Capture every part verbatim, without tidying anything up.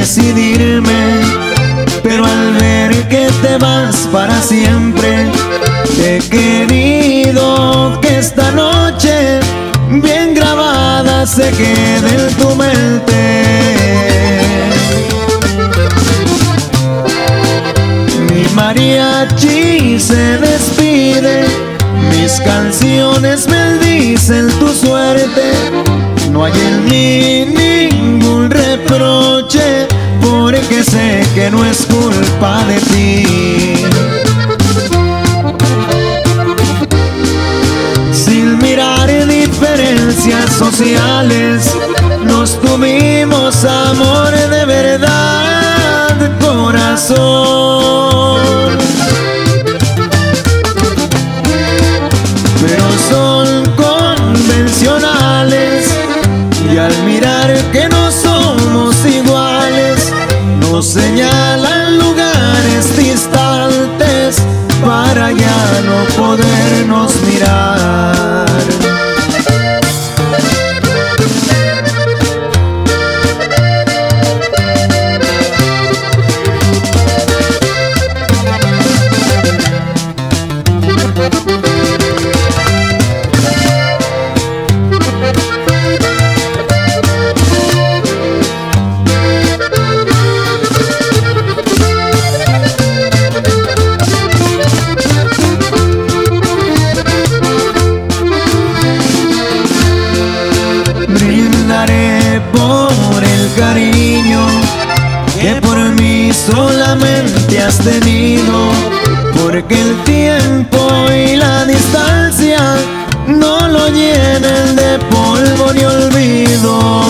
decidirme, pero al ver que te vas para siempre, he querido que esta noche bien grabada se quede en tu mente. Mi mariachi se despide, mis canciones maldicen tu suerte. No hay en mí ningún reproche, porque sé que no es culpa de ti. Sin mirar diferencias sociales, nos tuvimos amor de verdad, corazón. Pero son convencionales, y al mirar que no somos iguales, nos señalan lugares distantes para ya no podernos mirar. Brindaré por el cariño que por mí solamente has tenido, porque el tiempo y la distancia no lo llenen de polvo ni olvido.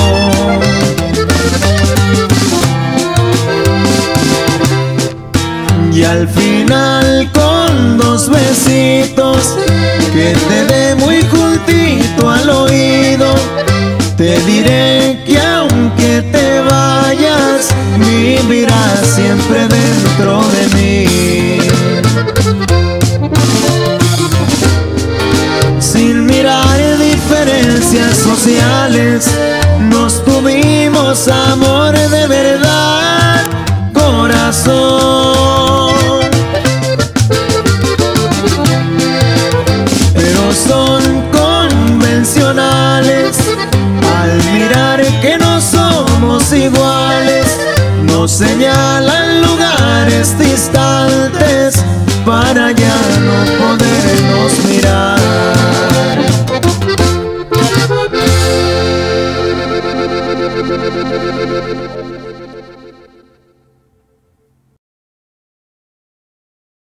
Y al final con dos besitos que te dé muy juntito al oído, te diré que aunque te vayas, vivirás siempre dentro de mí. Sin mirar diferencias sociales, nos tuvimos amor de verdad, corazón. Pero son convencionales, al mirar que no somos iguales, nos señalan